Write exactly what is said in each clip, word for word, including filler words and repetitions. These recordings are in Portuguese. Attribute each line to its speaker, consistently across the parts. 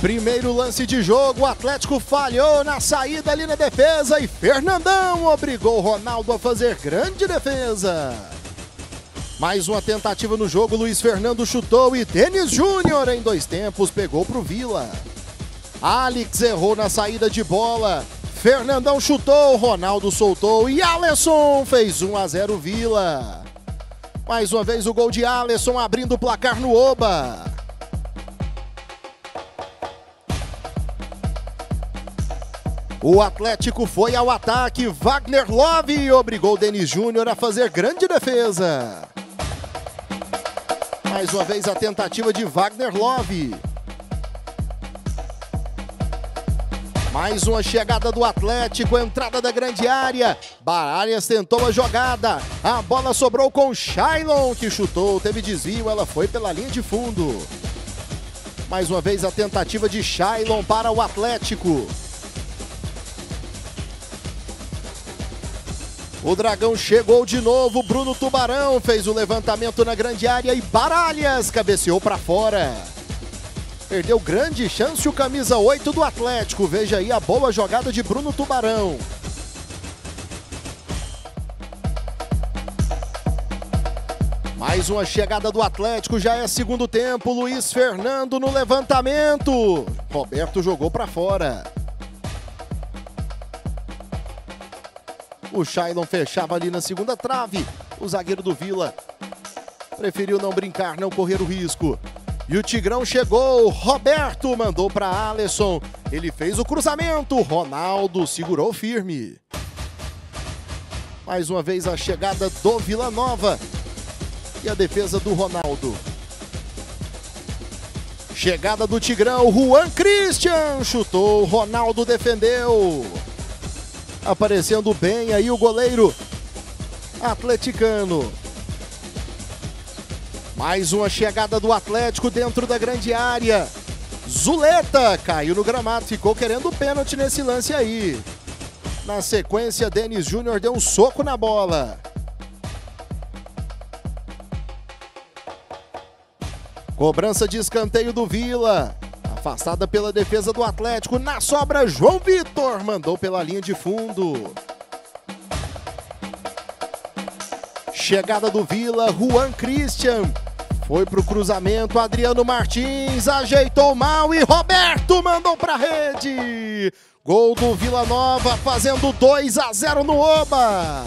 Speaker 1: Primeiro lance de jogo, o Atlético falhou na saída ali na defesa e Fernandão obrigou o Ronaldo a fazer grande defesa. Mais uma tentativa no jogo, Luiz Fernando chutou e Denis Júnior em dois tempos pegou para o Vila. Alex errou na saída de bola, Fernandão chutou, Ronaldo soltou e Alisson fez um a zero Vila. Mais uma vez o gol de Alisson abrindo o placar no Oba. O Atlético foi ao ataque, Wagner Love obrigou Denis Júnior a fazer grande defesa. Mais uma vez a tentativa de Wagner Love. Mais uma chegada do Atlético, entrada da grande área. Baralhas tentou a jogada, a bola sobrou com Shailon que chutou, teve desvio, ela foi pela linha de fundo. Mais uma vez a tentativa de Shailon para o Atlético. O Dragão chegou de novo, Bruno Tubarão fez o levantamento na grande área e Baralhas cabeceou para fora. Perdeu grande chance o camisa oito do Atlético, veja aí a boa jogada de Bruno Tubarão. Mais uma chegada do Atlético, já é segundo tempo, Luiz Fernando no levantamento. Roberto jogou para fora. O Shailon fechava ali na segunda trave. O zagueiro do Vila preferiu não brincar, não correr o risco. E o Tigrão chegou. Roberto mandou para Alisson. Ele fez o cruzamento. Ronaldo segurou firme. Mais uma vez a chegada do Vila Nova. E a defesa do Ronaldo. Chegada do Tigrão. Juan Christian chutou. Ronaldo defendeu. Aparecendo bem aí o goleiro atleticano. Mais uma chegada do Atlético dentro da grande área. Zuleta caiu no gramado, ficou querendo pênalti nesse lance aí. Na sequência, Denis Júnior deu um soco na bola. Cobrança de escanteio do Vila. Afastada pela defesa do Atlético, na sobra João Vitor mandou pela linha de fundo. Chegada do Vila, Juan Christian foi pro cruzamento, Adriano Martins ajeitou mal e Roberto mandou pra rede. Gol do Vila Nova, fazendo dois a zero no Oba.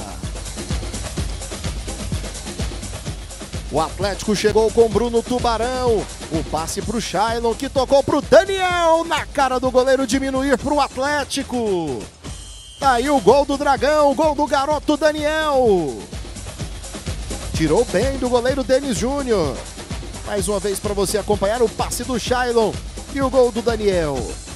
Speaker 1: O Atlético chegou com Bruno Tubarão. O passe para o Shailon, que tocou para o Daniel. Na cara do goleiro diminuir para o Atlético. Tá aí o gol do Dragão, o gol do garoto Daniel. Tirou bem do goleiro Denis Júnior. Mais uma vez para você acompanhar o passe do Shailon e o gol do Daniel.